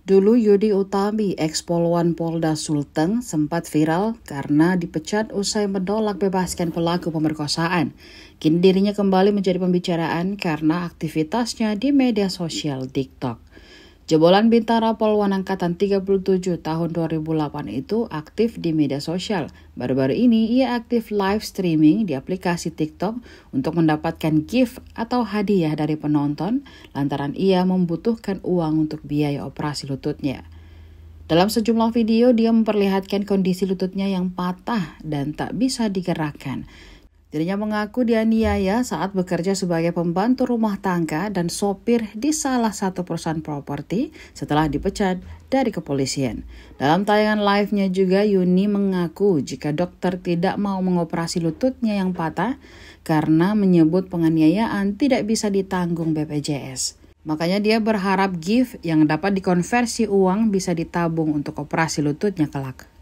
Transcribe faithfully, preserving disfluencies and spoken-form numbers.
Dulu Yudi Utami, ex-Poluan Polda Sulteng, sempat viral karena dipecat usai menolak bebaskan pelaku pemerkosaan. Kini dirinya kembali menjadi pembicaraan karena aktivitasnya di media sosial TikTok. Jebolan Bintara Poluan Angkatan tiga puluh tujuh tahun dua ribu delapan itu aktif di media sosial. Baru-baru ini ia aktif live streaming di aplikasi TikTok untuk mendapatkan gift atau hadiah dari penonton lantaran ia membutuhkan uang untuk biaya operasi lututnya. Dalam sejumlah video dia memperlihatkan kondisi lututnya yang patah dan tak bisa digerakkan. Dirinya mengaku dianiaya saat bekerja sebagai pembantu rumah tangga dan sopir di salah satu perusahaan properti setelah dipecat dari kepolisian. Dalam tayangan live-nya juga Yuni mengaku jika dokter tidak mau mengoperasi lututnya yang patah karena menyebut penganiayaan tidak bisa ditanggung B P J S. Makanya dia berharap gift yang dapat dikonversi uang bisa ditabung untuk operasi lututnya kelak.